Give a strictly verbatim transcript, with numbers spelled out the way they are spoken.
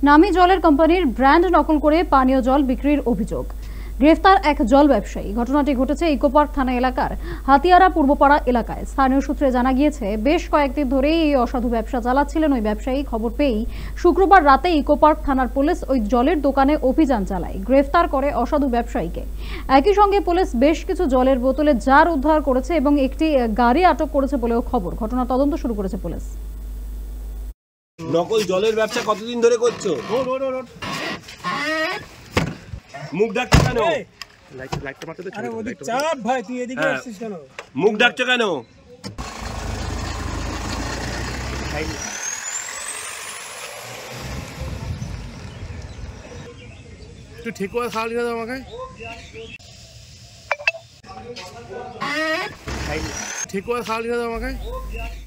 নামী জলের কোম্পানির ব্র্যান্ড নকল করে পানীয় জল বিক্রির অভিযোগ। গ্রেফতার এক জল ব্যবসায়ী। ঘটনাটি ঘটেছে ইকোপার্ক থানা এলাকার হাতিয়ারা পূর্বপাড়া এলাকায়। স্থানীয় সূত্রে জানা গিয়েছে, বেশ কয়েকদিন ধরেই এই অসাধু ব্যবসা চালাচ্ছিলেন ওই ব্যবসায়ী। খবর পেয়েই শুক্রবার রাতে ইকোপার্ক থানার পুলিশ ওই জলের দোকানে অভিযান চালায়, গ্রেফতার করে অসাধু ব্যবসায়ীকে। একই সঙ্গে পুলিশ বেশ কিছু জলের বোতলে জার উদ্ধার করেছে এবং একটি গাড়ি আটক করেছে বলেও খবর। ঘটনা তদন্ত শুরু করেছে পুলিশ। নকল জলের ব্যবসা কতদিন ধরে করছো? মুখ ডাকছো কেন? আরে ওদিক চাপ ভাই, তুই এদিকে আসছিস কেন? মুখ ডাকছো কেন? তুই ঠিক করে খাওয়ালি না আমাকে? ঠিক করে খাওয়ালি না আমাকে?